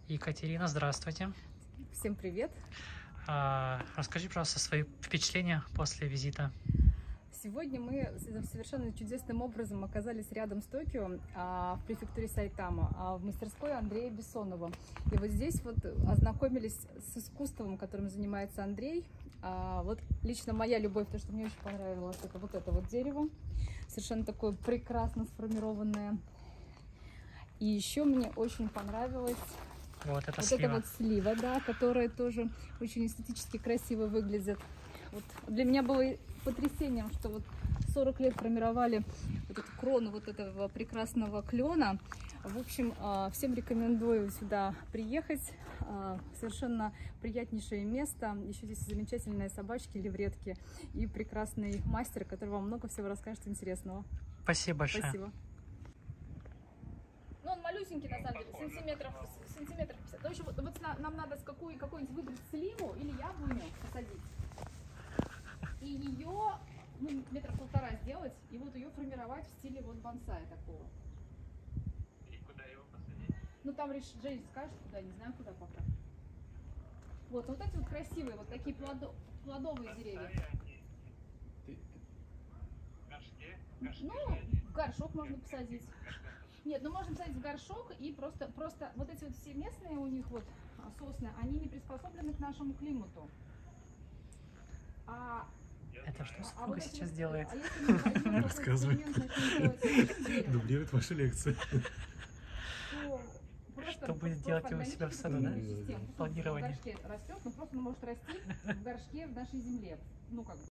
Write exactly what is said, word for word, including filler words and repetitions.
Екатерина, здравствуйте. Всем привет! А, расскажи, пожалуйста, свои впечатления после визита. Сегодня мы совершенно чудесным образом оказались рядом с Токио, а, в префектуре Сайтама, а, в мастерской Андрея Бессонова. И вот здесь вот ознакомились с искусством, которым занимается Андрей. А, вот лично моя любовь, то, что мне очень понравилось, это вот это вот дерево, совершенно такое прекрасно сформированное. И еще мне очень понравилось Вот это вот слива. это вот слива, да, которая тоже очень эстетически красиво выглядит. Вот для меня было потрясением, что вот сорок лет формировали вот эту крону вот этого прекрасного клена. В общем, всем рекомендую сюда приехать. Совершенно приятнейшее место. Еще здесь замечательные собачки, левретки и прекрасный мастер, который вам много всего расскажет интересного. Спасибо большое. Спасибо. Ну, он малюсенький, на самом деле, сантиметров, сантиметров пятьдесят. В общем, вот, вот нам надо с какой, какой-нибудь выбрать сливу или яблоню посадить. И ее, ну, метра полтора сделать, и вот ее формировать в стиле вот бонсай такого. И куда его посадить? Ну, там Джей скажет, куда, не знаю, куда пока. Вот, вот эти вот красивые, вот такие плодо, плодовые деревья. Ты, в горшке? В горшке Ну, в горшок можно посадить. Нет, ну можно посадить в горшок и просто, просто вот эти вот все местные у них вот сосны, они не приспособлены к нашему климату. А, Это что а супруга вот эти сейчас вот, делает? А если мы возьмем Рассказывай. какой-то Дублирует ваши лекции. Что будет делать его у себя в саду, да? Планирование. В Планирование. горшке растет, но просто он может расти в горшке в нашей земле. Ну, как бы.